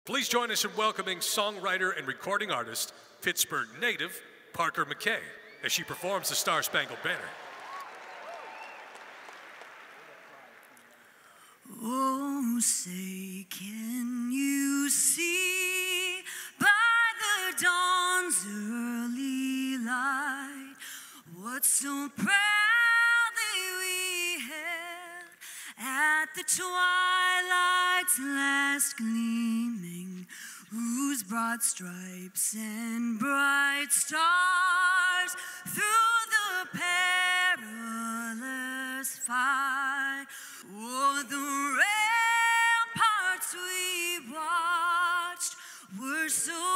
Please join us in welcoming songwriter and recording artist, Pittsburgh native, Parker McKay, as she performs the Star-Spangled Banner. Oh, say, can you see by the dawn's early light what so proudly we hailed at the twilight's last gleaming, whose broad stripes and bright stars through the perilous fight o'er the ramparts we watched were so